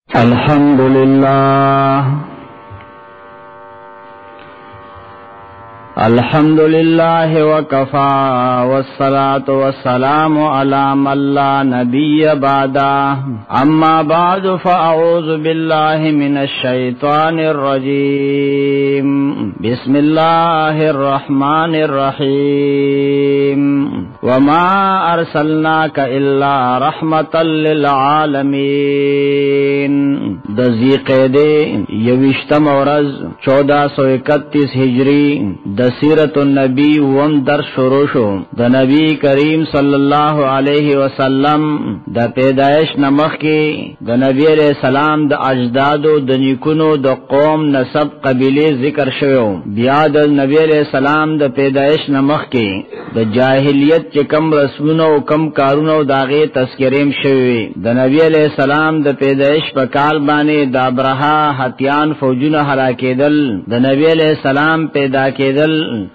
अल्हम्दुलिल्लाह वकफा वस्सलातु वस्सलामु अला मन ला नबिय्य बअदा अम्मा बअदु फअऊज़ु बिल्लाहि मिनश शैतानिर रजीम बिस्मिल्लाहिर रहमानिर रहीम वमा अर्सलनाका इल्ला रहमतल लिल आलमीन। दज़ीक़ेदे यविश्तम औरज 1431 हिजरी सीरत नबी वम दर शुरू शो द नबी करीम सल्लल्लाहु अलैहि वसल्लम द पैदाइश नमख के द नबी अलैहि सलाम द अजदादो द निकुनो द कौम नसब कबीले जिक्र शयो। बिया द नबी अलैहि सलाम द पैदाइश नमख के द जाहिलियत के कम रस्मों कम कारूनो दागे तस्करीम शवे। द नबी अलैहि सलाम द पैदाइश पकाल बाने द अब्रहा हत्यान फौजुन हलाकेदल द नबी अलैहि सलाम पैदा केदल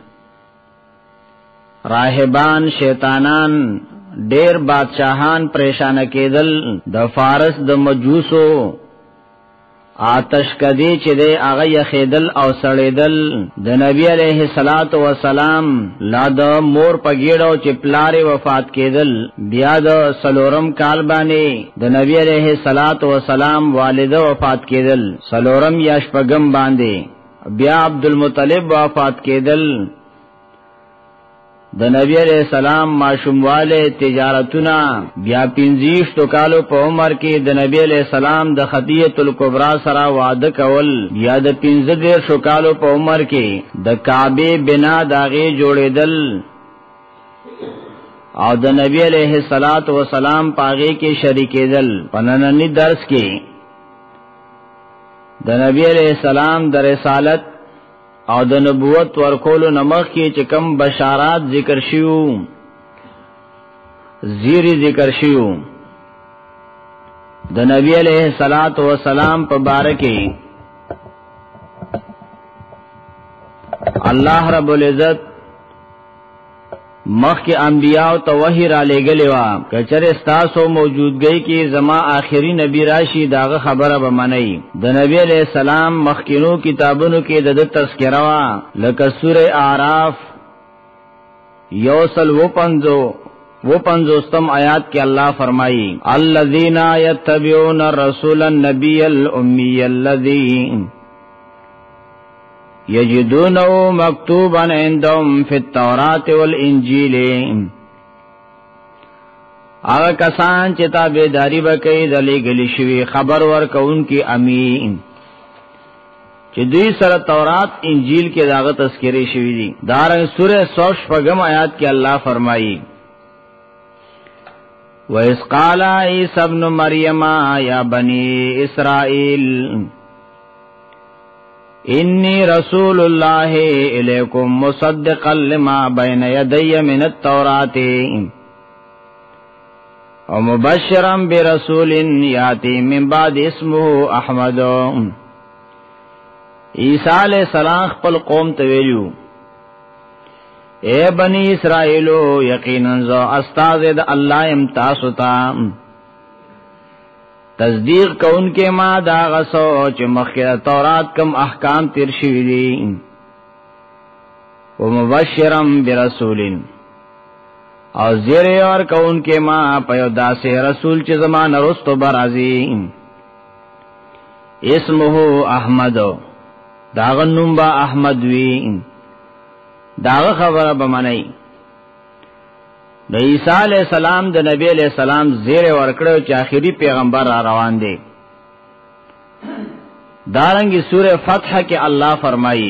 राहिबान शैतानान डेर बादशाहान परेशान केदल द फारस द मजूसो आतश कदी चिदे आगा यखेदल और सड़ेदल द नबी अलैहि सलातो व सलाम ला द मोर पगीड़ो चिपलारे वफात केदल। बिया द सलोरम कालबाने द नबी अलैहि सलातो व सलाम वालिद वफात केदल सलोरम याशपगम बांधे। बिया अब्दुल मुत्तलिब वफात केदल द नबी अलैहि सलाम माशूम वाले तिजारतुना। बिया 50 तो कालो पे उमर के द नबी अलैहि सलाम द खदियतुल कुबरा सरा वाद कवल। बिया द 15 कालो पे उमर के द काबे बिना दागे जोड़ेदल और द नबी अलैहि सलातो व सलाम पागे के शरीकेदल। पनननी दर्स के द नबी अलैहि सलाम द रिसालत और द नबुवत वरकोलो नमक की चिकम बशारात जिक्र शियू जीरी जिक्र शियू। द नबी अलैहि सलातो व सलाम पबारके अल्लाह रब्बुल इज्जत मख के अंबियाओ तो वही रा ले गलेवा कचरे स्तासो मौजूदगी की जमा आखिरी नबी राशि दाग खबर बमनई। द नबी अलैहि सलाम मखकिनो किताबों के दद तस्करवा लकसूरे आराफ योसल वो पंजोस्तम आयात के अल्लाह फरमाई अल्लज़ीना यत्तबिऊना रसूलन नबियल उम्मियल्लज़ी यजिदूनहु मक्तूबन इंदहुम फित तौरात वल इंजील। आगा कसान चिता बेदारी बकई दली गली शिवी खबर वर कौन की अमीन चिदी सर तौरात इंजील के दागत तस्करी शिवी दी। दारंग सूरह सौश पगम आयात के अल्लाह फरमाई व इस काला ईसा इब्न मरियमा या बनी इसराइल इन्नी रसूलुल्लाहि इलैकुम मुसद्दिक़न लिमा बैन यदैया मिनत तौराति व मुबश्शिरन बिरसूलिन याती मिन बाद इस्मुहु अहमद। ईसा अलैहि सलाम खपल कौम तवेलू ए बनी इसराइलो यकीनन जो अस्ताज़ द अल्लाह इम्तासुता तस्दीक कौन के माँ दागसो च मखिर तौरात कम अहकाम तिरशिदी वो मुबश्शिरम बिरसूलिन और ज़ेरे और कौन के माँ पयोदा से रसूल च ज़मान रुस्तो बराजी इस्मुहु अहमद दागन नुम्बा अहमद वी दाग खबर बमनई। द ईसा अलैहि सलाम द नबी अलैहि सलाम ज़ेर वर्कड़ो च आखिरी पैगंबर रवान दे। दारंगी सूरह फतह के अल्लाह फरमाई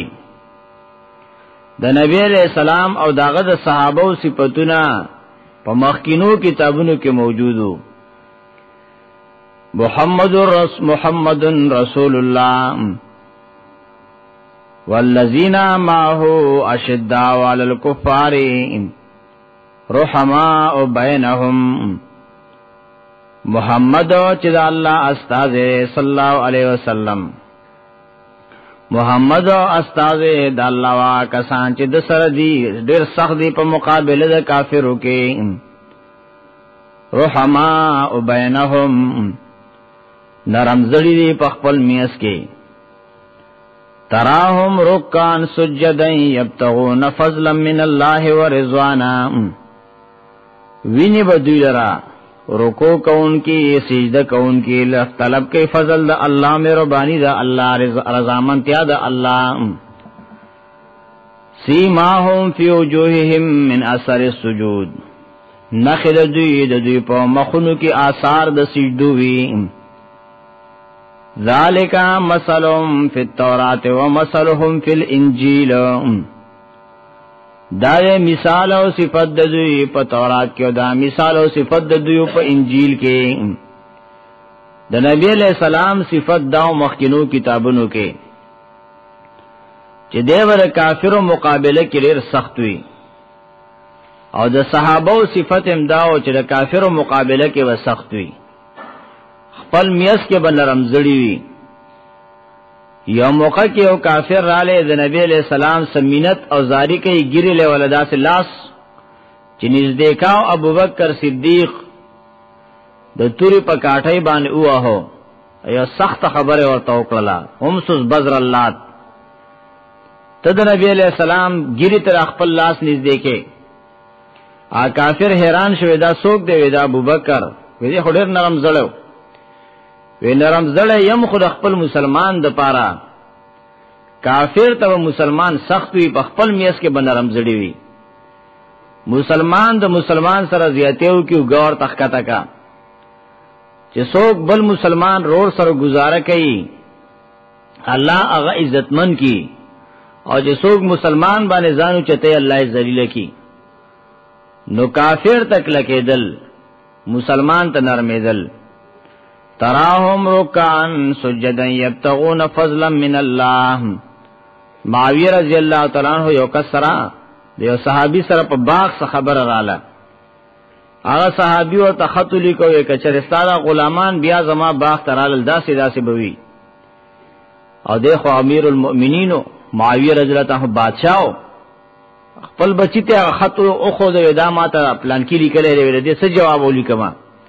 द नबी अलैहि सलाम और दागद सहाबो सिफतुना प मखकिनो किताबों के मौजूदो मुहम्मदुन रसूलुल्लाह वल्लज़ीना माहु अशिद्दाउ अलल कुफ्फारि रुहमाउ बैनहुम। मुहम्मद चिदा अल्लाह अस्ताज़े सल्लल्लाहु अलैहि वसल्लम मोहम्मद अस्ताज़े दाल्लावा कसान चे दसरदी डेर सख्ती पर मुकाबले द काफिरों के रुहमा बैनहुम نرم زړی دی په خپل میاس کې تراهم رکعان سجدا یبتغون فضلا من الله ورضوانا ویني بدوی لرا رکوع کون کی سجدہ کون کی طلب کے فضل دا اللہ مہربانی دا اللہ رضامندیا دا اللہ سیماہم فی وجوہہم من اثر السجود نخد دوی پا مخنو کی آثار دا سجدو وی ذالک مثلهم فی التوراۃ و مثلهم فی الانجیل دا مثال او صفت د دوی په تورات کې او دا مثال او صفت د دوی په انجیل کې د نبی علیہ السلام صفت دا مخکینو کتابونو کې چې دیور کافرو مقابله کې ډېر سخت وي او د صحابه صفت امدا او چې د کافرو مقابله کې و سخت وي خپل میاس کې بنرم زړی وي یو موقع کې یو کافر رااله د نبی علیہ السلام سمینت او زاری کوي ګیره له ولدا سے لاس چې نږدې کاو ابوبکر صدیق د توري په کاټای باندې واه یو سخت خبره ورته وکړه هم سوس بذر الله تد نبی علیہ السلام ګیره تر خپل لاس نږدې کې ا کافر حیران شوی دا څوک دی دا ابوبکر وی خډر نرم زړو وی نرم زړه یم خود خپل مسلمان د پاره کافر ته مسلمان سخت وي په خپل میاس کې بنرم زړی وي مسلمان د مسلمان سره زیاتیو کې وګور تخکتا کا چې څوک بل مسلمان روړ سره گزاره کوي الله هغه عزتمن کی او چې څوک مسلمان باندې ځانو چته الله ذلیل کی نو کافر تک لکېدل مسلمان ته نرمېدل تراهم رکعان سجدا یبتغون فضلا من الله معاویہ رضی اللہ تعالی عنہ یو کسرا دیو صحابی سره په باغ څخه خبر رااله هغه صحابي او تخط لیکو یک چرستاده غلامان بیا زما باغ ترال داسې بوي او دغه امیر المؤمنین معاویہ رضی اللہ عنہ بادشاہ خپل بچی ته خط او خو د ودا ماته پلان کې لیکل لري دې څه جواب ولیکما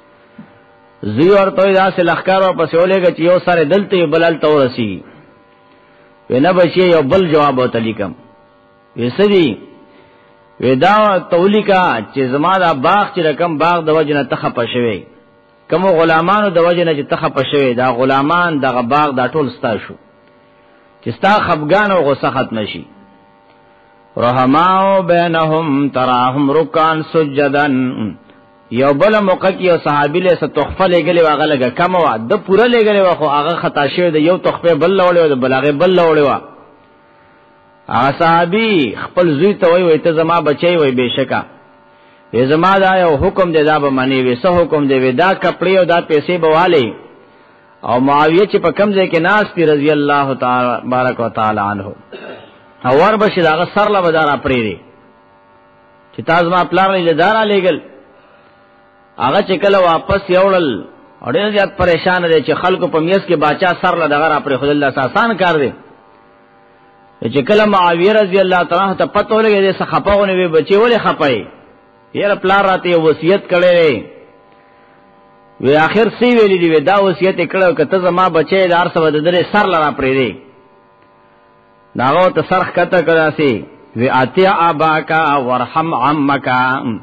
زی ورته دا سه لخر او پس ولېګ چې یو سره دلته بلال تورسی وینا بچي یو بل جواب او تلیکم وسدي ودا تولیکا چې زما دا باغ چې رقم باغ د وجنه تخه پښوي کوم غلامانو د وجنه چې تخه پښوي دا غلامان دغه باغ دا ټول ستا شو چې ستا خفغان او غصه ختم شي رحماو بینهم تراهم رکعان سجدن یو بل موقع کې یو صحابي له څه تحفه لګلې واغه لګه کم وا د پوره لګلې وا خو هغه خطا شوی د یو تحفه بل لوړې او د بلاغه بل لوړې وا هغه صحابي خپل زوی ته وای ته زما بچي وای بشکا یې زما دا یو حکم دی دا به معنی وې څه حکم دی دا کپڑے او دا پیسې بواله او معاویه چې په کم ځای کې ناس پی رضی الله تعالی بارک وتعالى عنه او ور بشي دا سر لا بدار اپریری چې تاسو ما پلان لیدار لګل هغه چې کله واپس یوړل اورې زیات پریشان دي چې خلکو په میس کې باچا سر لا دغه اپری خدای الله آسان کار دی چې کله معاویه رضی الله تعالی ته پته ولګي چې خپاونه وي بچي ولې خپای یره پلان راته وصیت کړي وی اخر سی ویلی دی دا وصیت کړو کته زما بچي دار سو د درې سر لا اپری دی داغو ته سرخ کته کړه سي وی اتیا اباکا ورحم عمکا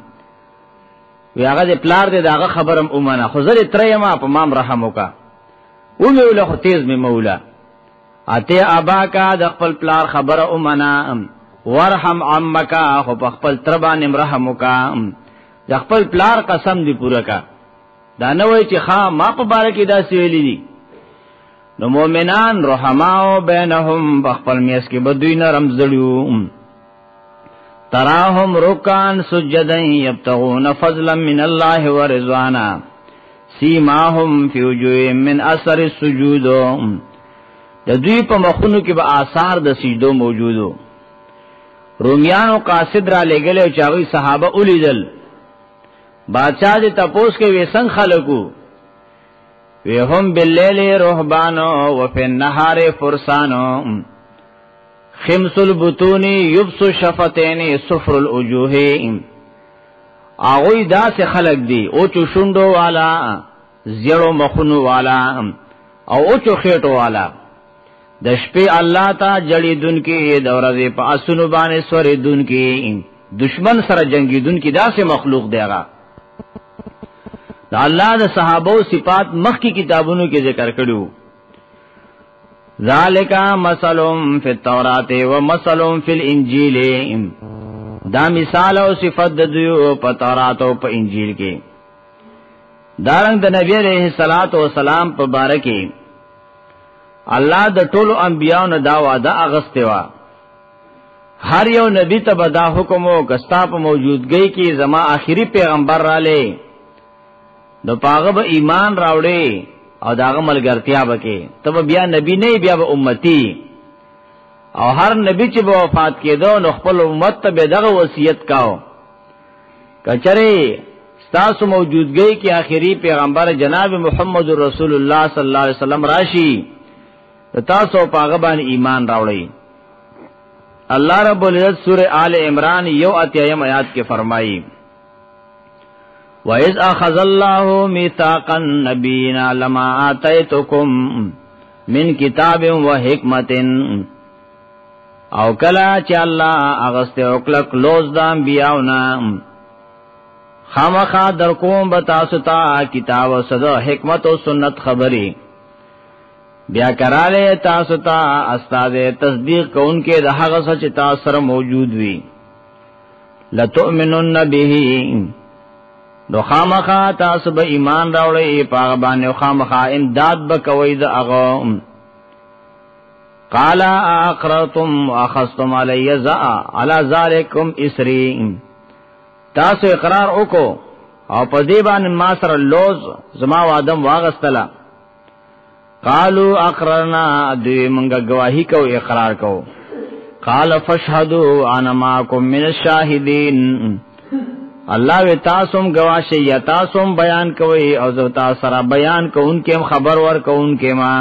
وی هغه د پلار دې داغه خبرم اومنه خو زری ترېما په مام رحم وکا او مولا خو تیز می مولا اتیا اباکا د خپل پلار خبره اومنه ورحم عمکا خو په خپل تر باندې رحم وکا د خپل پلار قسم دی پوره کا دا نه وای چې ها ما په بار کې دا سویلی دي نو مومنان رحماو بینهم بخپل میس کې بدوی نرم زړیو تراهم رکعان سجدا یبتغون فضلا من الله ورضوانا سیماهم فی وجوههم من اثر السجود د دوی په مخونو کې به آثار د سجدو موجودو رومیانو قاصد را لګل او چاوي صحابه اولیدل بادشاہ دې تپوس کې وسنګ خلقو وهم باللیل رهبانو وفي النهار فرسانو خمس البطون يبس الشفتين صفر الوجوه اغوی دا سے خلق دی او چو شندو والا زیرو مخونو والا او اوچو خیټو والا د شپې الله ته جړې دن کې د ورځې په اسونو باندې سورې دن کې دشمن سره جنگي دن کې داسې مخلوق دیغه د الله د صحابه صفات مخ کی کتابونو کې ذکر کړو ذالک مثلهم فی التوراۃ و مثلهم فی الانجیل دا مثال او صفات د دیو په تورات او په انجیل کې دارنګ د نبی علیہ الصلوۃ والسلام په باره کې الله د ټولو انبیانو نه دا وعده اغسته وا هر یو نبی ته بدا حکم او کستا په موجودګۍ کې زما آخري پیغمبر را لې نو پاغه به ایمان راوړې او داغه ملګرتیا وکې تب بیا نبی نه بیا به امتی او هر نبی چې به وفات کېدو نو خپل امت ته به دغه وصیت کاو کچره تاسو موجودګۍ کې آخري پیغمبر جناب محمد رسول الله صلی الله علیه وسلم راشي تاسو پاغه باندې ایمان راوړئ الله رب العزت سورہ آل عمران یو اتیایم آیات کې فرمایي وَإِذْ أَخَذَ اللَّهُ مِيثَاقَ النَّبِيِّينَ لَمَا آتَيْتُكُم مِّن كِتَابٍ وَحِكْمَةٍ او کلا چې الله اغسته او کلک لوز د انبیاءونه خامخا در کوم به تاسو ته کتاب او صدا حکمت او سنت خبري بیا کراله تاسو ته استاد تصدیق کوونکې د هغه سچ تاسو سره موجود وي لتؤمنون به نو خامخا تاسو به ایمان راوړئ په باندې خامخا امداد به کوي د هغه قال اقررتم واخذتم علی ذلکم اسری تاسو اقرار وکړو او په دې باندې ما سره لوز زما وادم واغستلا قالوا اقررنا دوی مونږه گواہی کو اقرار کو قال فاشهدوا انا معكم من الشاهدين الله و تاسو گواشه یا تاسو بیان کوي او زه تاسو سره بیان کوونکې خبر ور کوونکې ما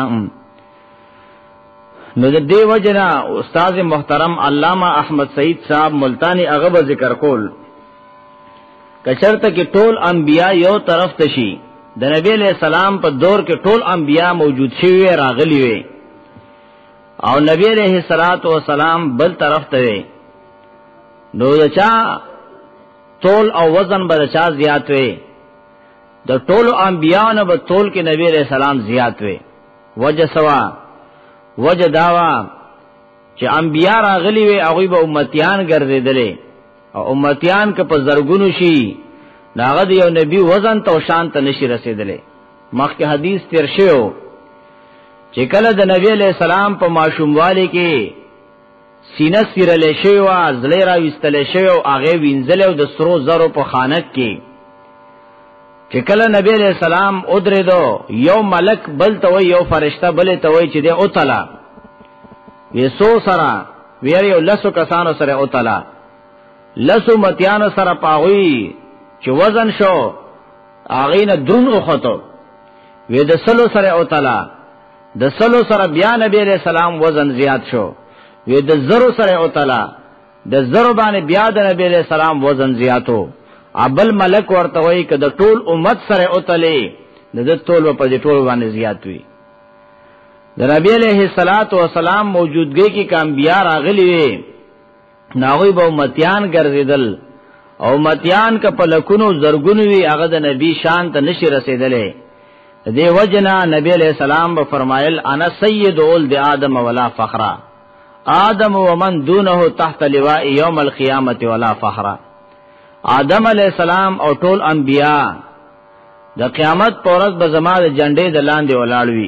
نو د دې وجنا استاد محترم علامہ احمد سعید صاحب ملتانی هغه ذکر کول کچرته کې ټول انبیا یو طرف ته شي د نبی علیہ السلام په دور کې ټول انبیا موجود شوی راغلی وي او نبی علیہ الصلوۃ والسلام بل طرف ته وي نو دچا تول او وزن به دچا زیات وي د ټول انبیا نه به تول کې نبی علیہ السلام زیات وي وجه سوا وجه داوا چې انبیا راغلی وي هغه به امتیان ګرځیدلې او امتیان که په زرګونو شي داغه یو نبی وزن تو شان ته نشي رسیدلې مخکې حدیث تیر شوی چې کله د نبی علیہ السلام په ماشوموالي کې سینه سیرلې شوی او ازلې را وستلې شوی او هغه وینځل او د سرو زرو په خانک کې چې کله نبی علیہ السلام او درېدو یو ملک بل ته وي یو فرشتہ بل ته وي چې دې او تعالی وېسو سره ویری او لسو کسانو سره او تعالی لسو متیانو سره پاوی چې وزن شو اغه نه درون اوخته وې د سلو سره او تعالی د سلو سره بیا نبی علیہ السلام وزن زیات شو وې د زرو سره او تعالی د زرو باندې بیا د نبی علیہ السلام وزن زیاتو ابل ملک ورته وای ک د ټول امت سره او تعالی د ټول په دې ټول باندې زیات وی د نبی علیہ الصلات والسلام موجودګۍ کې کام بیا راغلی وي ناوی به امتیان ګرځیدل او متیان ک په لکونو زرګونو وی هغه د نبی شان ته نشي رسیدلې دې وجنا نبی علیہ السلام به فرمایل انا سید اولد آدم ولا فخر آدم ومن دونه تحت لواء یوم القیامت ولا فخر آدم علیہ السلام او ټول انبیا د قیامت پر ورځ به زما د جنډې د لاندې ولاړوي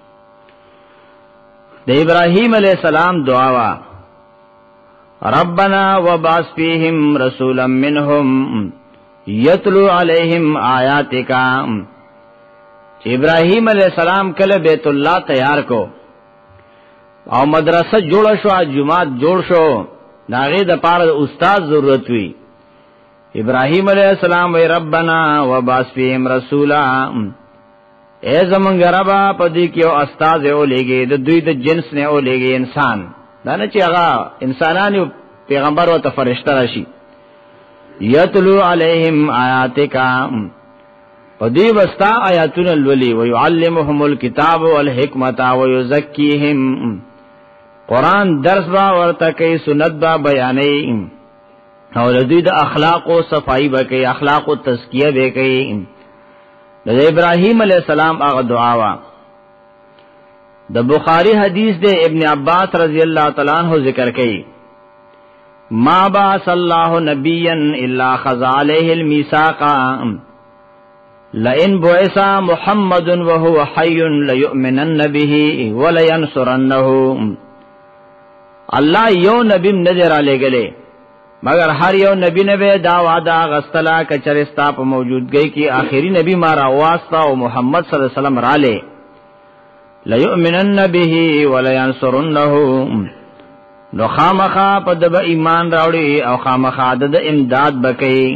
د ابراهیم علیہ السلام دعا وا ربنا وبعث فيهم رسولا منهم يتلو عليهم آیاتک چې ابراهیم علیہ السلام کله بیت الله تیار کو او مدرسه جوړ شو جمعات جوړ شو داغه د پاره استاد ضرورت وی ابراهیم علیہ السلام وی ربنا وبعث فيهم رسولا اے زمونږ ربا پدې کې او استاد او لګي د دوی د جنس نه او لګي انسان دا نه چې هغه انسانانو پیغمبر او فرشتہ راشي یتلو علیہم آیاتک پدی وستا آیاتون الولی ویعلمهم الكتاب والحکمت ویزکیهم قرآن درس با ورته کوي سنت با بیانې او دوی د اخلاق او صفائی به کوي اخلاق او تزکیه به کوي د ابراهیم علیہ السلام هغه دعا وا د بخاری حدیث د ابن عباس رضی اللہ تعالی عنہ ذکر کوي ما بعث الله نبیا الا خذ عليه الميثاق لئن بعث محمد وهو حي ليؤمنن به ولينصرنه الله یو نبی نظر علی گله مگر هر یو نبی نه به دا وعده غستلا کچرستا په موجودګۍ کې آخري نبی ما را واسطه او محمد صلی الله علیه وسلم را لې ليؤمنن به ولينصرنه نو خامخا په د ایمان راوړي او خامخا د امداد بکې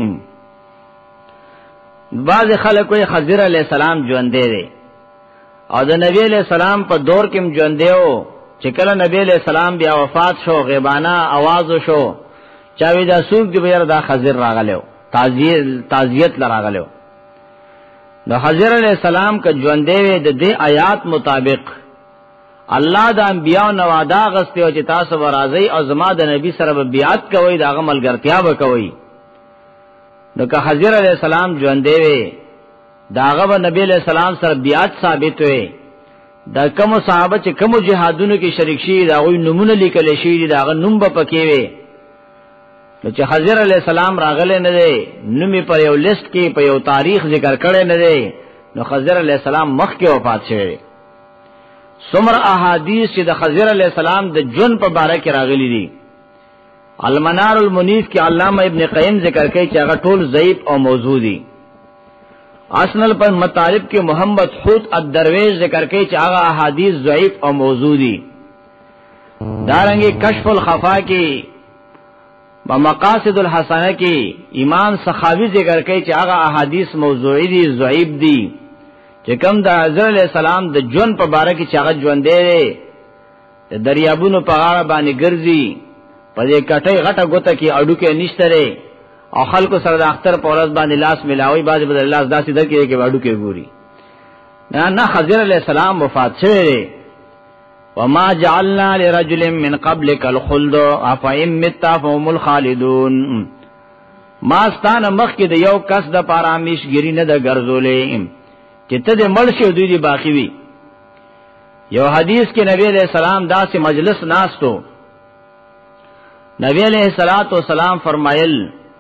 بعض خلک وي خضر علیہ السلام ژوندې دي او د نبی علیہ السلام په دور کې ژوندې وو چې کله نبی علیہ السلام بیا وفات شو غیبانه आवाज شو چاوی دا سوق دی بیر دا خضر راغلو تعزیت لراغلو نو خضر علیہ السلام کا ژوندې وي د دې آیات مطابق الله د انبیاء نو وعده غستې او چې تاسو ورازي او زما د نبی سره بیعت کوي دا غمل ګرتیا وکوي نو که خضر علیہ السلام ژوندې وي داغه به نبی علیہ السلام سره بیعت ثابت وي دا کوم صحابه چې کوم جهادونو کې شریک شي دا غوي نمونه لیکل شي داغه نوم به پکې وي نو چې خضر علیہ السلام راغله نه دی نومي پر یو لیست کې په یو تاریخ ذکر کړي نه دی نو خضر علیہ السلام مخ کې وفات شوی سمر احادیث چې د خضر علیہ السلام د جون په باره کې راغلي دي المنار المنیف کې علامہ ابن قیم ذکر کوي چې هغه ټول ضعیف او موضوع دي اصل پر مطالب کې محمد حوت الدرویش ذکر کوي چې هغه احادیث ضعیف او موضوع دي دارنګه کشف الخفا کې مقاصد الحسنہ کې امام سخاوی ذکر کوي چې هغه احادیث موضوعی دي ضعیف دي چې کوم د حضرت علیہ السلام د جون په باره کې چې هغه ژوندې دي د دریابونو په غاړه باندې ګرځي په دې کټي غټه ګوته کې اډو کې نشتره او خلکو سره د اختر په ورځ باندې لاس ملاوي باز بدل الله داسې درکې کې اډو کې ګوري نه خضر علیہ السلام وفات شوی وما جعلنا لرجل من قبلك الخلد افئن مت فهم الخالدون ما ستان مخ کې د یو کس د پارامیش ګری نه د ګرځولې چې ته د مړ شو دوی دی باقی وي یو حدیث کې نبی علیہ السلام داسې مجلس ناستو نبی علیہ الصلوۃ والسلام فرمایل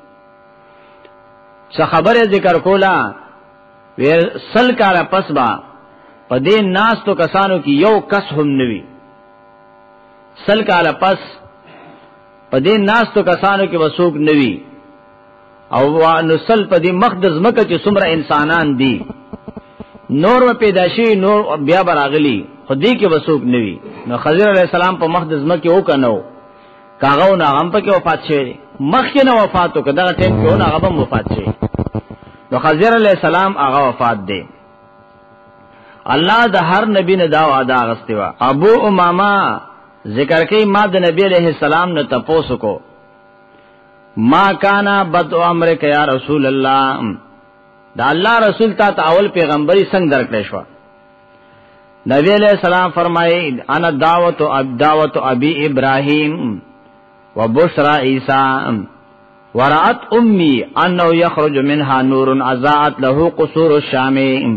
څه خبره ذکر کولا وی سل کاله پس با پدې ناس تو کسانو کې یو کس هم نوي سل کاله پس پدې ناس تو کسانو کې وسوک نوي او نو سل پدې مقدس مکه چې څومره انسانان دي نور و پیداشي نور بیا براغلی خدای کې وسوک نوي نو خضر علیہ السلام په مقدس مکه وکنو کاغو نه غم په کې وفات شوی مخکې نه وفاتو کدا ټیم کې نه غم وفات شوی نو خضر علیہ السلام هغه وفات دی الله د هر نبی نه دا وعده غستوا ابو امامه ذکر کوي ما د نبی علیہ السلام نه تپوس کو ما کانا بدء امرک یا رسول الله دا الله رسول تا اول پیغمبري څنګه درکړې شو نبی علیہ السلام فرمایي انا دعوت ابي ابراهيم وبشرى عيسى ورأت امي انه يخرج منها نور اضاءت له قصور الشام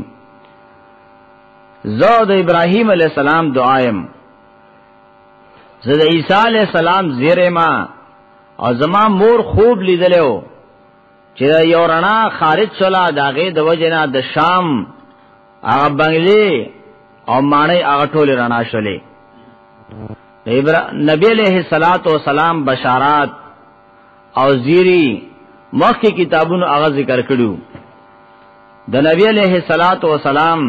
زود ابراهيم علیہ السلام دعایم زد عیسی علیہ السلام زیره ما او زما مور خوب لیدلو چې یو رڼا خارج شولا داغه د وجنه د شام هغه بنگلي او مانې هغه ټول رڼا شولې نبی علیہ الصلات والسلام بشارات او زیری مخکې کتابونو هغه ذکر کړو د نبی علیہ الصلات والسلام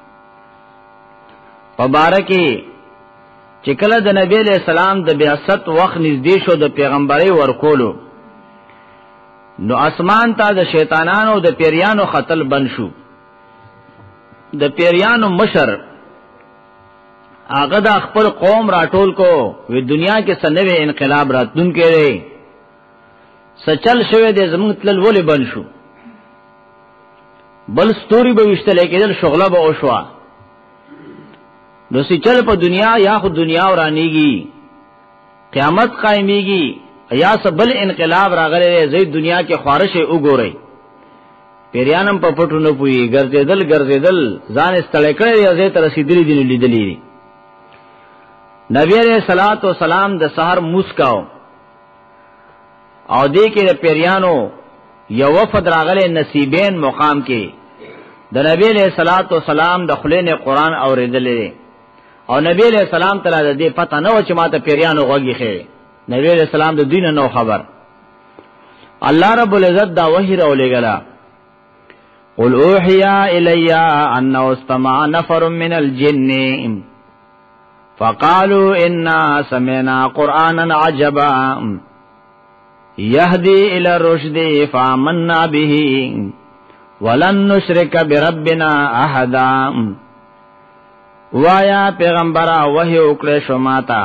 مبارکي چې کله د نبی علیہ السلام د بعثت وخت نږدې شو د پیغمبري ورکولو نو اسمان ته د شیطانانو د پیریانو قتل بن شو د پیریانو مشر هغه د خپل قوم راټول کو وی دنیا کې سنوي انقلاب راتون کړي سچل شوی د زمون تل ولې بن شو بل ستوري به وشتل کېدل شغله به اوشوا نو سی چل په دنیا یا خو دنیا ورانیږي قیامت قائمیږي یا سبل انقلاب راغلی زید دنیا کې خارش وګورئ پیریانم په پټو نه پوي ګرځیدل ځان استړی کړی یا زید رسیدلی دي لیدلی نبی علیہ الصلوۃ والسلام د سحر موسکاو او دې کې د پیریانو یو وفد راغلی نصیبین مقام کې د نبی علیہ الصلوۃ والسلام د خلینو قرآن اوریدلې او نبی علیہ السلام تعالی د دې پته نه و چې ماته پیریانو غوږی خې نبی علیہ السلام د دین نو خبر الله رب العزت دا وحی راولېګلا قل اوحی الی انه استمع نفر من الجن فقالوا انا سمعنا قرانا عجبا يهدي الى الرشد فآمنا به ولن نشرك بربنا احدا وایا پیغمبر وحی وکړه شو ماتا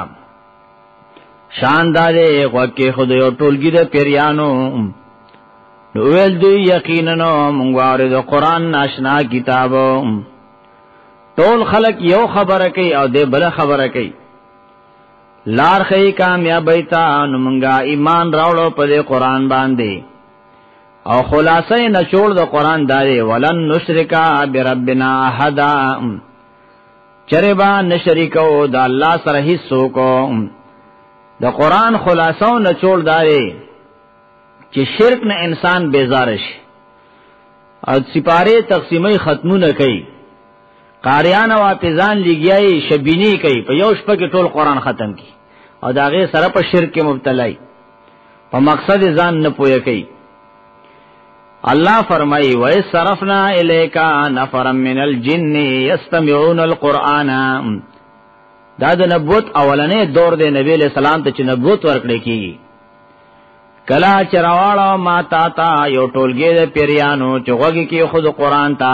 شاندارې وکه خدای او ټولګي د پیریانو نو ول دی یقینا مونږ واره د قران ناشنا کتابو ټول خلق یو خبره کوي او د بل خبره کوي لار خې کامیابی تا نو مونږه ایمان راوړو په قران باندې او خلاصې نچوړ د قران داري ولن نشرکا بربنا احدا چربا نشریکو د الله سره هیڅ کو د قران خلاصو نچوړ داري چې شرک نه انسان بیزار شي او سپاره تقسیمي ختمونه کوي قاریان او حافظان لګیای شبینی کوي په یو شپه کې ټول قران ختم کی او داغه سره په شرک کې مبتلای په مقصد ځان نه پوهه کوي الله فرمایي و صرفنا الیک نفرا من الجن یستمعون القرآن دا د نبوت اولنې دور د نبی له سلام ته چې نبوت ورکړي کی کلا چرواړو ما تا یو ټولګي د پیریانو چې وګي کې خود قرآن تا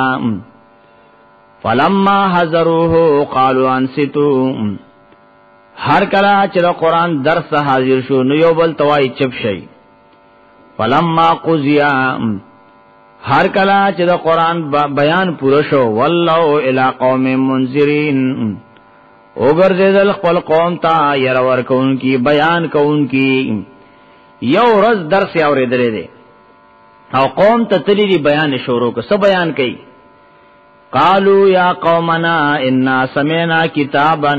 فلما حضروه قالوا انصتوا هر کلا چې قرآن درس حاضر شو نو یو بل توای چپ شي فلما قضیا هر کلا چې د قرآن بیان پوره شو والله الی قوم منذرین وګرځیدل خپل قوم ته ير ورکون کی بیان کون کی یو ورځ درس اوریدلې دي او قوم ته تللی بیان شروع کو سب بیان کړي قالوا یا قومنا انا سمعنا کتابا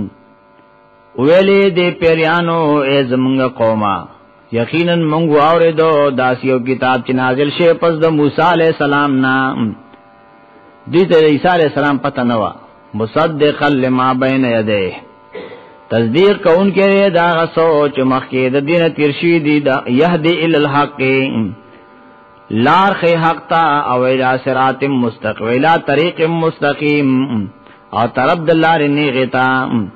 ویلې دې پیریانو ای زمونږ قومه یقینا مونږ اوریدو داسیو کتاب چې نازل شوی پس د موسی علی السلام نه دې ته عیسی علی السلام پته نه و مصدقا لما بین یدیه تصدیق کوونکې دا سوچ مخکې د دین تیر شوی دی دا یهدی ال الحق لار خې حق تا او الى صراط مستقیم الى طریق مستقیم او طرف د لارې نه غتا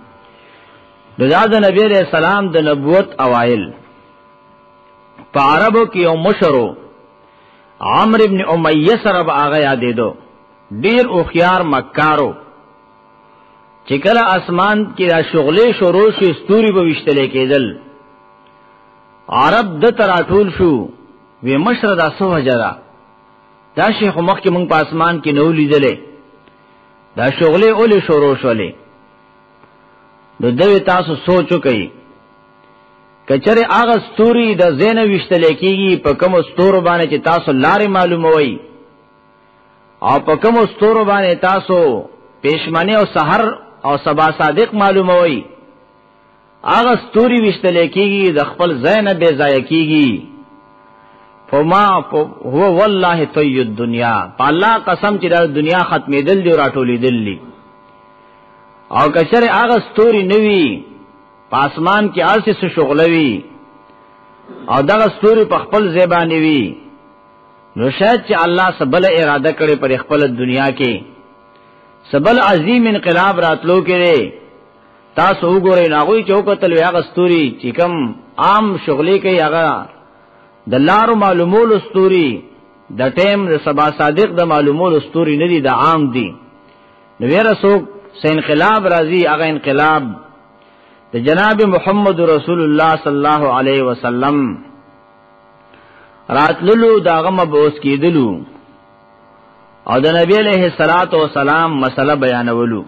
د نبی علیہ السلام د نبوت اوایل په عربو کې یو مشرو عمرو ابن امیہ سره هغه یادې دو ډیر اوخيار مکارو چې کله اسمان کې را شغلې شروع شي ستوري به وشتلې کېدل عرب د تراټول شو وی مشر دا سو وجرا دا شیخ مخ کې مونږ په اسمان کې نو لیدلې دا شغلې اولې شروع شولې نو دوی تاسو سوچو کوي کچره هغه ستوري د زین وشتلې کېږي په کوم ستور باندې چې تاسو لارې معلوموي او په کوم ستور باندې تاسو پېشمنه او سحر او سبا صادق معلوموي هغه ستوري وشتلې کېږي د خپل زین به ضایع کېږي فما هو والله طی الدنیا په الله قسم چې د دنیا ختمېدل دی راټولې دلی او کچره هغه ستوري نوي پاسمان کې آسه شغلوي او دا ستوري په خپل زبانه وي نو شاید چې الله سبل اراده کړي پر خپل دنیا کې سبل عظیم انقلاب راتلو کې تاسو وګورئ ناغوي چوکتل هغه ستوري چې کوم عام شغلې کوي هغه د لارو معلومول ستوري د ټیم د سبا صادق د معلومول ستوري نه دي د عام دي نو ورسو سه انقلاب راځي هغه انقلاب د جناب محمد رسول الله صلی الله علیه وسلم راتللو داغه مبوس کیدلو او د نبی علیہ الصلات والسلام مسله بیانولو.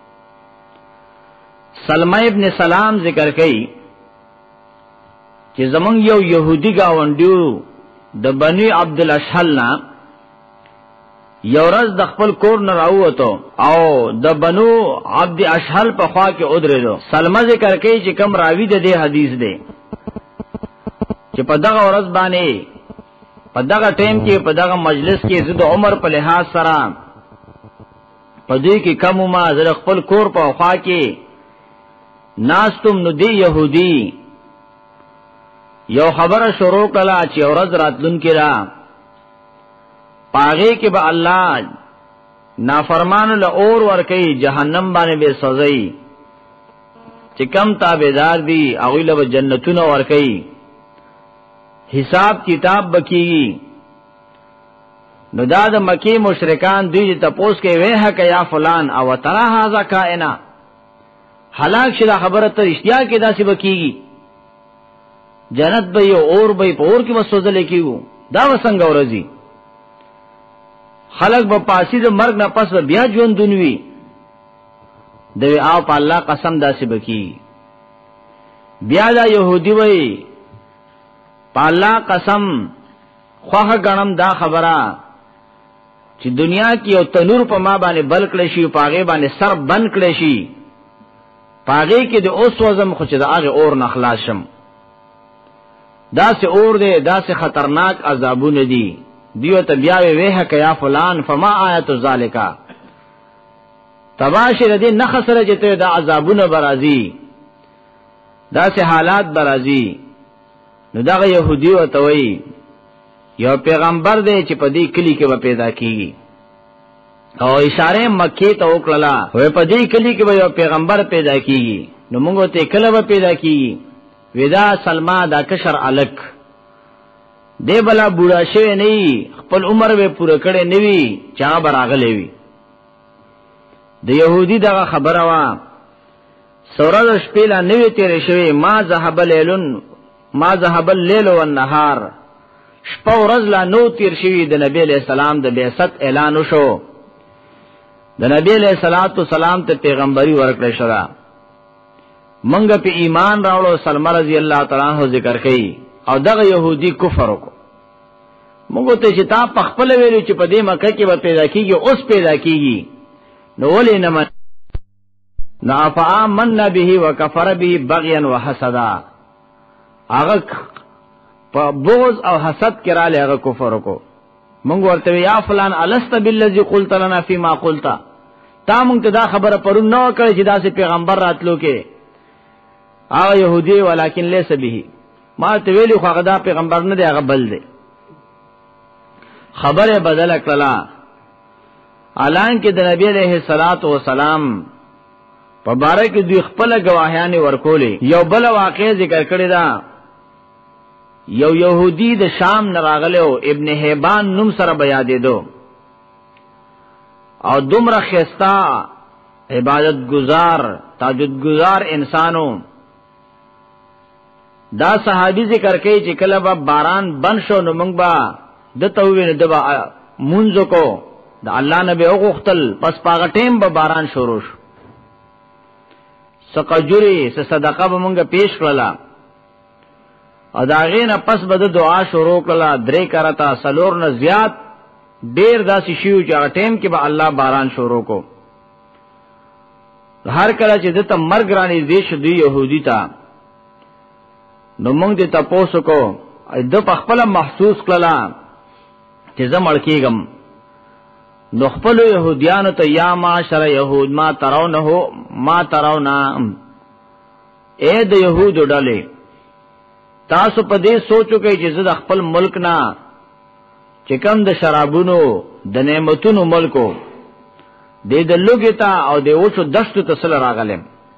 سلمہ ابن سلام ذکر کړي چې زمونږ یو يهودي گاونډیو د بنی عبد الاشهل نا یو ورځ د خپل کور نه راووتو او د بنو عبد الاشهل په خوا کې ودرېدو. سلمہ ذکر کوي چې کوم راوی د دې حدیث دی چې په دغه ورځ باندې په دغه ټیم کې په دغه مجلس کې زه د عمر په لحاظ سره په دې کې کم ما زه خپل کور په خوا کې ناستم نو دی يهودي یو خبره شروع کړه چې ورځ راتلون کې را پاغه کې به الله نافرمان له اور ور کوي جهنم باندې به سوځي چې کم تابعدار دي هغه له جنتونو ور کوي حساب کتاب بکیږي. نو دا د مکی مشرکان دوی ته پوس کې وه ک یا فلان او ترى هاذا کائنا هلاک شدا خبره ته اشتیا کې داسې بکیږي جنت به یو اور به پور کې وسوځل کېږي دا وسنګ ورځي خلق به پاسی د مرګ نه پس بیا ژوند دنوي دوی او په الله قسم داسې بکی بیا دا يهودي وای په الله قسم خوخه غنم دا خبره چې دنیا کې یو تنور په ما باندې بل کړی شي پاغه باندې سر بند کړی شي پاغه کې د اوس وزم خو چې دا هغه اور نه خلاص شم دا سه اور دی دا سه خطرناک عذابونه دي دیو ته بیا وه ک یا فلان فما آیت ذالکا تباشر دې نخسره جته دا عذابونه برازي دا سه حالات برازي. نو دا يهودي وته وی یو پیغمبر دی چې په دې کلی کې به پیدا کیږي او اشاره مکه ته وکړه وې په دې کلی کې به یو پیغمبر پیدا کیږي. نو موږ ته کله به پیدا کیږي ودا سلمہ دا کشر الک دی بلا بوډا شوی نه خپل عمر به پوره کړي نه وی چا براغلې وی. د يهودي دا خبره وا سورہ شپې لا نه وی تیرې شوی ما ذهب الليل والنهار شپه ورځ لا نو تیر شوی د نبی علیہ السلام د بعثت اعلان وشو د نبی علیہ الصلوۃ والسلام ته پیغمبري ورکړل شو منګ په ایمان راوړو. سلمہ رضی الله تعالی عنہ ذکر کړي او دغه يهودي کفر وکړو. موږ ته چې تا په خپل ویلو چې په دې مکه کې به پیدا کیږي اوس پیدا کیږي نو ولې نه من نافع من به وکفر به بغيا وحسدا هغه په بغض او حسد کې را لغه کفر وکړو. موږ ورته یا فلان الست بالذي قلت لنا فيما قلت تا موږ ته دا خبره پرون نو کړی چې دا سي پیغمبر راتلو کې هغه يهودي ولکن ليس به ما ته ویلو خو هغه دا پیغمبر نه دی هغه بل دی. خبره بدل کړه اعلان کې د نبی عليه الصلاه والسلام په باره کې دوی خپل گواهیان ورکولې. یو بل واقع ذکر کړی دا یو يهودي د شام نه راغلو ابن هیبان نوم سره بیا دیدو او دومره خستا عبادت گزار تهجد گزار انسانو. دا صحابي ذکر کوي چې کله به باران بند شو نو موږ به د تووین د مونږ کو د الله نبی اوغختل پس پاغه ټیم به باران شروع شو سقجری صدقه به موږ پیش کړلا او دا غینه پس به د دعا شروع کړلا درې کرتا سلور نه زیات ډیر داسې شیو چې هغه ټیم کې به الله باران شروع کو. هر کله چې د ته مرګ رانی دیش دی يهودي تا نو موږ دې تاسو کو د په خپل محسوس کړلا چې زمړ کېګم نو خپل يهوديانو ته یا معاشر يهود ما ترونه اے د يهودو ډلې تاسو په دې سوچو کې چې زه د خپل ملک نه چې کوم د شرابونو د نعمتونو ملکو دې د لوګیتا او د وښو دشتو ته سره راغلم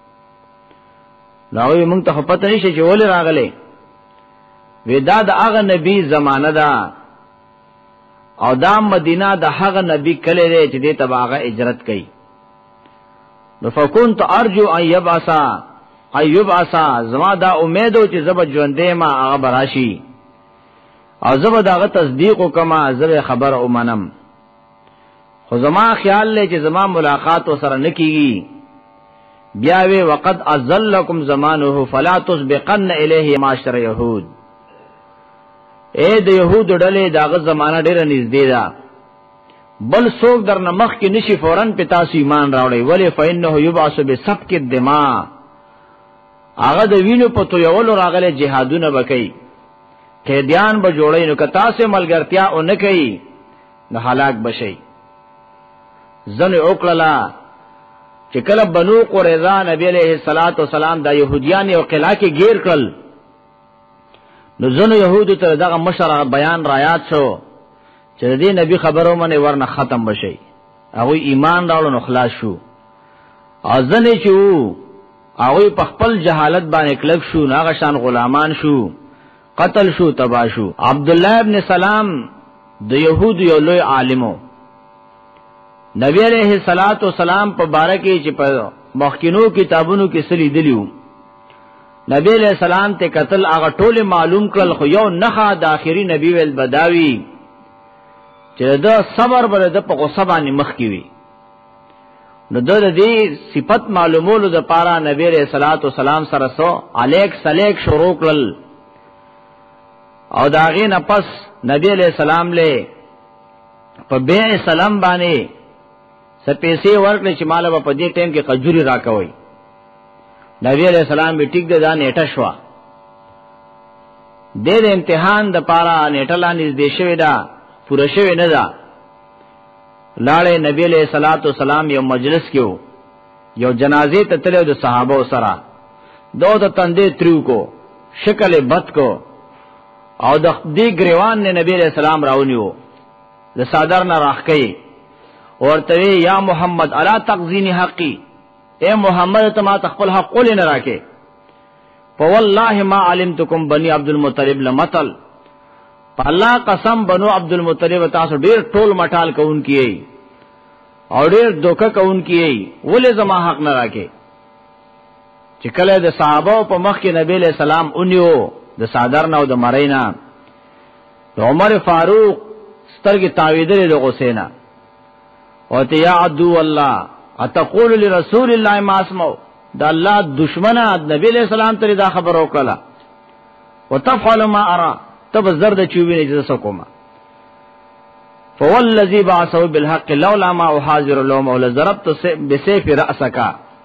نو موږ ته پته نشي چې ولې راغلې ودا د هغه نبی زمانہ ده او دا مدینه د هغه نبی کله دی چې دې تباغه اجرت کړي. نو فكنت ارجو ان يبعثا زما دا امیدو چې زب ژوندې ما هغه براشي او زب داغه تصدیق وکما زب خبر او منم خو زما خیال لې چې زما ملاقات سره نکېږي. بیا وی وقد ازلکم زمانه فلا تسبقن الیه معاشر یهود. اے د یهود ډلې داغه زمانہ ډیره نږدې ده، بل څوک در نمخ کې نشي فورن په تاسو ایمان راوړي. ولی فإنه یبعث بسفک الدماء، هغه د وینو په تویولو راغله جهادونه وکي، قیدیان به جوړي. نو کتا سه ملګرتیا او نه کوي نو هلاک بشي. زن اوکړه چې کله بنو قریظه نبی علیہ الصلوۃ والسلام د يهوديان او قلا کې گیر کړل، نو زنو يهودو ته دغه مشر بیان را یاد شو چې دې نبی خبرو باندې ورنه ختم بشي. هغه ایمان راوړل نو خلاص شو. ازنه چې هغه په خپل جهالت باندې کلک شو، ناغه شان غلامان شو، قتل شو، تبا شو. عبد الله ابن سلام د يهود یو لوی عالمو، نبی علیہ الصلوۃ والسلام په بارکه چې په مخکینو کتابونو کې سلی دلیو، نبی علیہ السلام ته قتل هغه ټول معلوم کړل. خو یو نخا د اخیری نبی ول بداوی چې دا صبر بل د په غصه باندې مخ کی وی. نو د دې صفت معلومولو د پاره نبی علیہ الصلوۃ والسلام سره سو الیک سلیک شروع کړل. او داغه نه پس نبی علیہ السلام له په بیع سلام باندې سپېسې ورکړي چې مال په دې ټیم کې قجوري راکوي. نبی علیہ السلام به ټیک ده نیټه شو. د امتحان د پاره نیټه لاندې دې شوی دا پوره شوی نه ده. لاړې نبی علیہ الصلوۃ والسلام یو مجلس کې یو جنازې ته تلو د صحابه سره، دو د تندې تریو کو، شکل بد کو، او د دې گریوان نه نبی علیہ السلام راونیو، د صادر نه راخکې ورته یا محمد الا تقزینی حقی، اے محمد ته ما خپل حق قول نه راکې. فوالله ما علمتکم بنی عبد المطلب لمثل، الله قسم بنو عبد المطلب تاسو ډیر ټول مټال کوون کیي او ډیر دوکه کوون کیي، ولې زما حق نه راکې. چې کله د صحابه په مخ کې نبی علیہ السلام اونیو د صادر نه او د مرینا، د عمر فاروق سترګې تاویدلې د غسینا او ته یا عدو الله اتقول لرسول الله ما اسمو، دا الله دشمنه نبی علیہ السلام ته دا خبر وکړه. وتفعل ما ارى، تب زرد چوبی نه جس کوما. فوالذي بعثه بالحق لولا ما احاذر لهم ولضربت بسيف راسك.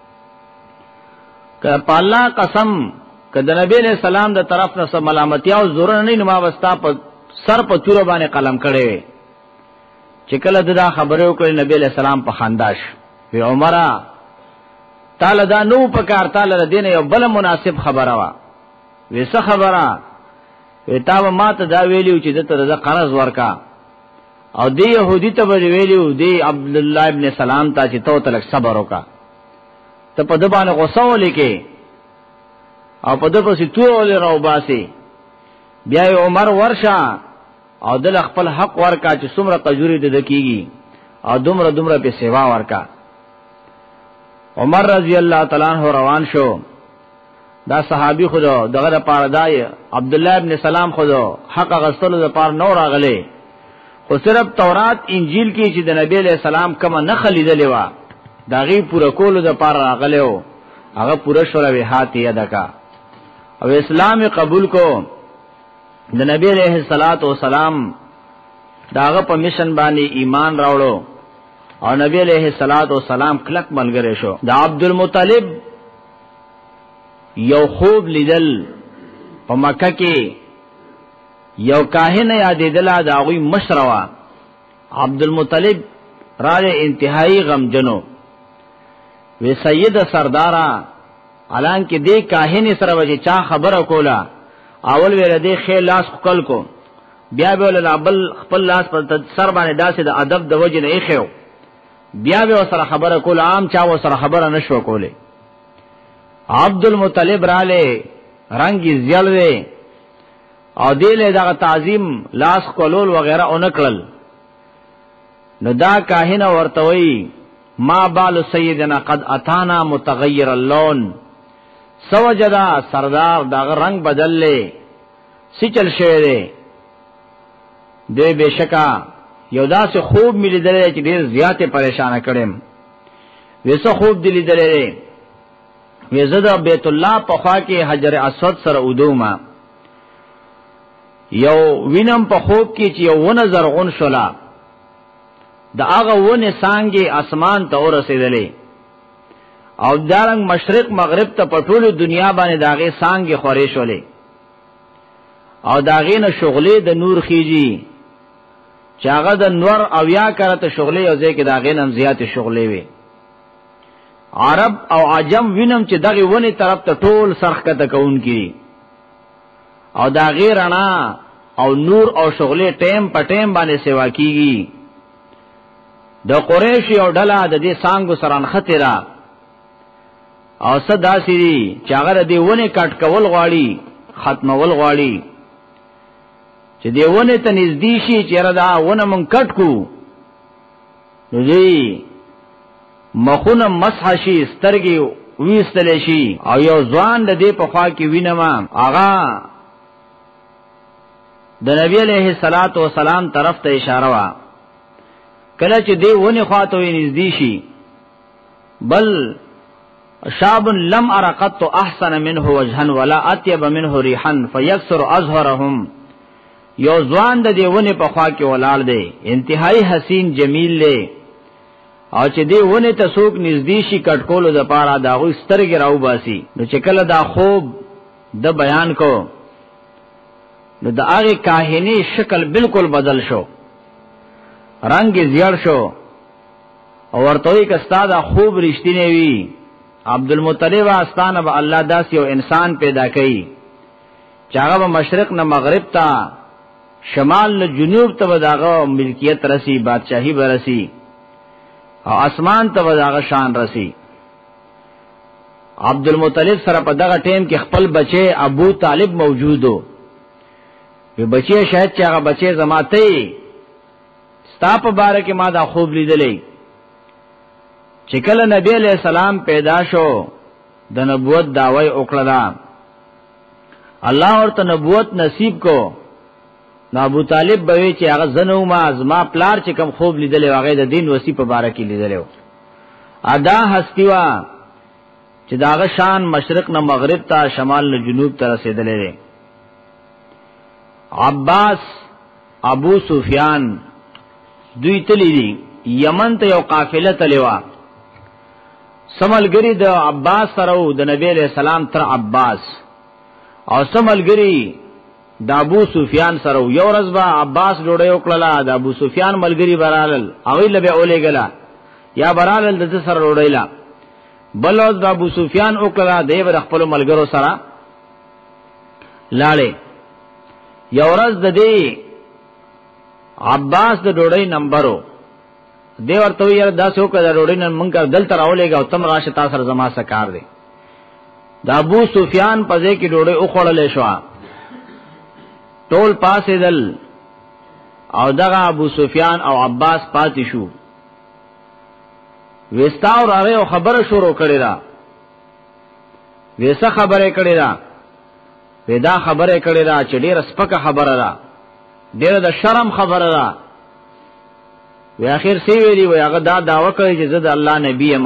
ک پالا قسم کده نبی علیہ السلام د طرف نه ملامتیا او زور نه نما وستا په سر په تور باندې قلم کړي. چې کله دا خبره وکړي نبی علیہ السلام په خنداش وی عمره تعالی دا نو پکار تعالی دین یو بل مناسب خبره وا. ویسه خبره ویتاو ما ته دا ویلیو چې دته د قرض ورکا، او دی يهودي ته ویلیو دی عبد الله ابن سلام ته چې تو تلک صبر وکا، ته په د باندې غوسه ولیکې او په د پسې تو راو باسي. بیا عمر ورشا او دل خپل حق ورکا چې څومره قجوري د دکیږي او دومره په سیوا ورکا. عمر رضی الله تعالی عنہ روان شو. دا صحابي خدا دغه پاره دای عبد الله ابن سلام خدا حق غسل د پاره نور راغله، خو صرف تورات انجیل کې چې د نبی علیہ السلام کوم نه خلیدلې وا داغي پوره کول د پاره راغله، هغه پوره شوره وی هاتي ادکا او اسلام قبول کو. د نبی علیہ الصلوۃ والسلام داغه په مشن باندې ایمان راوړو او نبی علیہ الصلوۃ والسلام کلک ملګری شو. د عبد المطلب یو خوب لیدل په مکه کې، یو کاهن یادېدل دا غوی مشروا. عبد المطلب راځي انتهایی غمجنو، وی سید سردارا الان کې دې کاهن سره وجه چا خبره کولا، اول ویل دې خیر لاس خپل کو، بیا به ول بل خپل لاس پر سر باندې داسې د ادب د وجه نه خېو، بیا به سره خبره کول، عام چا و سره خبره نشو کوله. عبد المطلب راله رنگی زیل وی او دیله دا تعظیم لاس کولول وغیرہ اونکړل. نو دا کاهن ورتوي ما بال سیدنا قد اتانا متغیر اللون، سوجدا سردار دا رنگ بدل لے سچل شوه دے دوی بشکا یو داسې خوب مې لیدلی چې ډېر زیاتې پریشانه کړم. ویسه خوب دی لیدلی وی زه د بیت الله په خوا کې حجر اسود سره ودوم. یو وینم په خوب کې چې یو ونه زرغون شولا، د هغه ونه څانګې اسمان ته ورسېدلې او دارنګ مشرق مغرب ته په ټوله دنیا باندې داغه څانګې خورې شولې او داغه نه شغلې د نور خيږي چې هغه د نور او یا کرته شغلې او ځکه داغه نم زیات شغلې وي. عرب او عجم وینم چې دغه ونی طرف ته ټول سرخ کته کون کی او دا غیرنا او نور او شغلې ټیم په ټیم باندې سیوا کیږي. د قریش یو ډله د دې سانګو سران خطره او صدا سری چې هغه دې ونی کټ کول غواړي، ختمول غواړي چې دې ونی ته نږدې شي چې را دا ونه مونږ کټ کو نو دې مخونه مسح شي، سترګي وېستل شي او یو ځوان د دې په خوا کې وینما آغا د نبی عليه الصلاة والسلام طرف ته اشاره وا. کله چې دې ونه خواته نږدې شي بل شاب لم ارقت احسن منه وجها ولا اطيب منه ريحا فيكسر ازهرهم. یو ځوان د دې ونه په خوا کې ولاړ دی، انتهائی حسین جمیل دی او چې دی ونه ته څوک نږدې شي کټکولو د پاره دا غو سترګې راو باسي. نو چې کله دا خوب د بیان کو نو د هغه کاهنی شکل بالکل بدل شو، رنگ زیړ شو او ورته یې کستا دا خوب رښتینی وی. عبدالمطلب استانه به الله داس یو انسان پیدا کړي چې هغه مشرق نه مغرب ته، شمال نه جنوب ته داغه ملکیت رسی، بادشاہي برسی او اسمان ته داغه شان رسی. عبدالمطلب سره په دغه ټیم کې خپل بچي ابو طالب موجودو. وی بچي شاید چې هغه بچي زماته ستا په باره کې ما دا خوب لیدلې چې کله نبی علیہ السلام پیدا شو د نبوت دعوی وکړه، الله ورته نبوت نصیب کو. نو ابو طالب به چې هغه زنو ما ازما پلار چې کم خوب لیدلې هغه د دین وسی په باره کې لیدلې ادا هستیوا چې داغه شان مشرق نه مغرب ته، شمال نه جنوب ته رسیدلې. عباس ابو سفیان دوی تلی دي یمن ته یو قافله تلوا، سملګری د عباس سره د نبی علیہ السلام تر عباس او سملګری د ابو سفیان سره. یو ورځ با عباس ډوډۍ وکړه، د ابو سفیان ملګری برالل هغه لبه اولېګلا یا برالل د سره ډوډۍ لا. بل ورځ د ابو سفیان وکړه د خپل ملګرو سره لاړې. یو ورځ د دې عباس د ډوډۍ نمبرو دی ورته یې داسې وکړه د ډوډۍ نن مونږ دلته راولېګا او تم راشه تاسو سره زما سکار دی. د ابو سفیان په ځای کې ډوډۍ وخوړلې شو، ټول پاسې دل او دغه ابو سفیان او عباس پاتې شو. وستاو راغی او خبره شروع کړې ده. وېسه خبره کړې ده، ودا خبره کړې ده چې ډېر سپکه خبره ده، ډېر د شرم خبره ده. وی اخر سی ویلی وی هغه دا داوا کوي چې زه د الله نبی یم.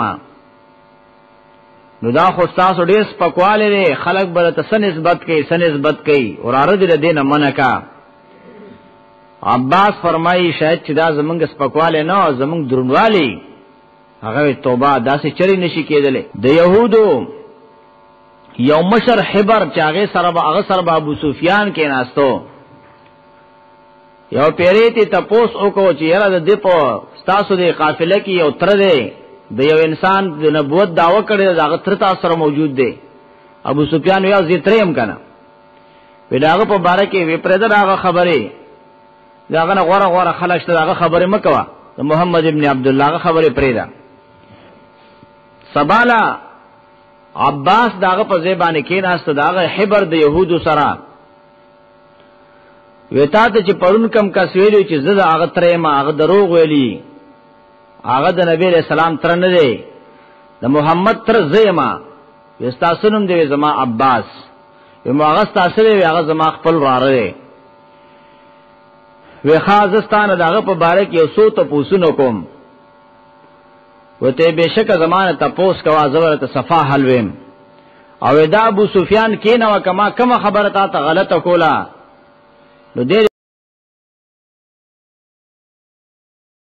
نو دا خو تاسو ډېر سپکواله دي، خلک بل ته سنسبت کوي اور ارد دینه منکا. عباس فرمایي شاید چې دا زمونږ سپکواله نه، زمونږ درنوالی. هغه توبه داسې چری نشي کېدلې. د يهودو یو مشر حبر چې هغه سره ابو سفیان کې ناستو، یو پیریتی تپوس وکړو چې یاره د دې په تاسو د قافله کې یو تر دی د یو انسان د نبوت داوا کړی، دا تر تاسو سره موجود دی. ابو سفیان یو زیتریم کنه ویداغه په باره کې وی پرې دا خبره داغه غوړه خلک ته دا خبره مکوا. د محمد ابن عبد الله خبره پرې ده. سبالا عباس داغه په زبانه کې ناست، داغه حبر د يهودو سره ویتا ته چې پرون کم کا سویلو چې زړه هغه ترې ما هغه دروغ ویلي، هغه د نبی له سلام تر نه دی، د محمد تر زېما وستاسونم دی زما عباس و ما هغه تاسو دی هغه زما خپل واره دی. وی خازستان داغه په باره کې یو څو ته پوسونو کوم وته بشک زمانه تپوس کوا زورت صفا حلویم او دا ابو سفیان کینه وکما کما خبره تا غلطه کولا نو دې